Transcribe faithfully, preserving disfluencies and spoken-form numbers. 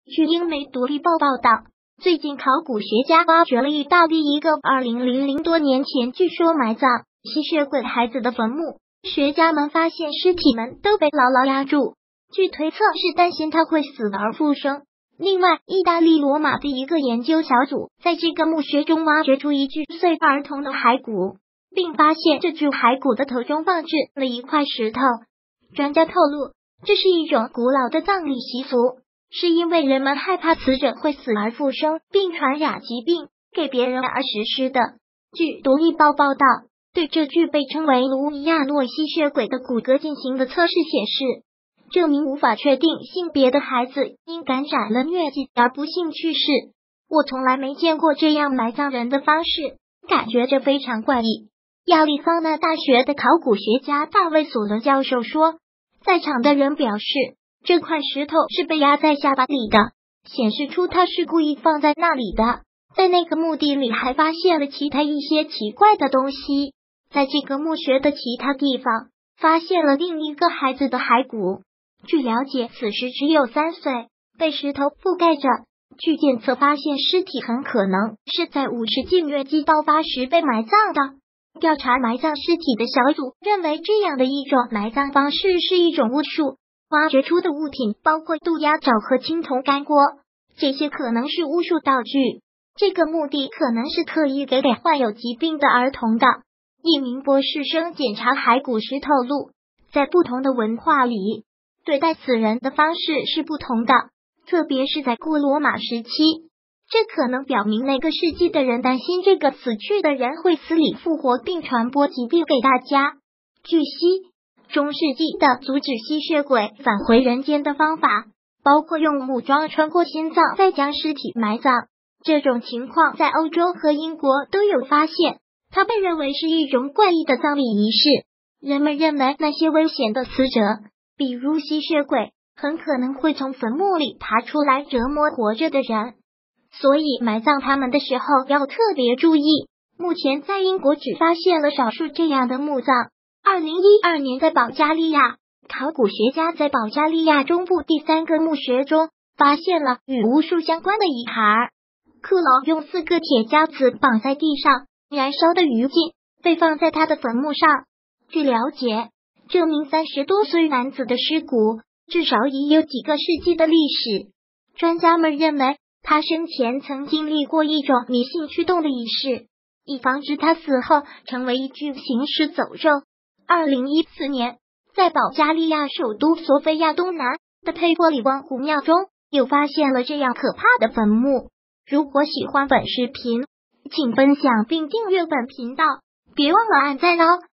据英媒独立报报道，最近考古学家挖掘了意大利一个二零多年前据说埋葬吸血鬼孩子的坟墓，学家们发现尸体们都被牢牢压住，据推测是担心他会死而复生。另外，意大利罗马的一个研究小组在这个墓穴中挖掘出一具岁儿童的骸骨，并发现这具骸骨的头中放置了一块石头。专家透露，这是一种古老的葬礼习俗，是因为人们害怕死者会死而复生并传染疾病给别人而实施的。据独立报报道，对这具被称为卢尼亚诺吸血鬼的骨骼进行的测试显示，这名无法确定性别的孩子因感染了疟疾而不幸去世。我从来没见过这样埋葬人的方式，感觉这非常怪异。亚利桑那大学的考古学家大卫·索伦教授说，在场的人表示，这块石头是被压在下巴里的，显示出他是故意放在那里的。在那个墓地里还发现了其他一些奇怪的东西，在这个墓穴的其他地方发现了另一个孩子的骸骨。据了解，此时只有三岁，被石头覆盖着。据检测发现，尸体很可能是在五世纪疟疾爆发时被埋葬的。调查埋葬尸体的小组认为，这样的一种埋葬方式是一种巫术。挖掘出的物品包括渡鸦爪和青铜干锅，这些可能是巫术道具。这个墓地可能是特意给给患有疾病的儿童的。一名博士生检查骸骨时透露，在不同的文化里，对待死人的方式是不同的，特别是在古罗马时期。这可能表明那个世纪的人担心这个死去的人会死里复活并传播疾病给大家。据悉，中世纪的阻止吸血鬼返回人间的方法，包括用木桩穿过心脏再将尸体埋葬。这种情况在欧洲和英国都有发现，它被认为是一种怪异的葬礼仪式。人们认为那些危险的死者，比如吸血鬼，很可能会从坟墓里爬出来折磨活着的人，所以埋葬他们的时候要特别注意。目前在英国只发现了少数这样的墓葬。二零一二年，在保加利亚，考古学家在保加利亚中部第三个墓穴中发现了与巫术相关的遗骸。骷髅用四个铁夹子绑在地上，燃烧的余烬被放在他的坟墓上。据了解，这名三十多岁男子的尸骨至少已有几个世纪的历史。专家们认为，他生前曾经历过一种迷信驱动的仪式，以防止他死后成为一具行尸走肉。二零一四年，在保加利亚首都索菲亚东南的佩波里旺古庙中，又发现了这样可怕的坟墓。如果喜欢本视频，请分享并订阅本频道，别忘了按赞哦。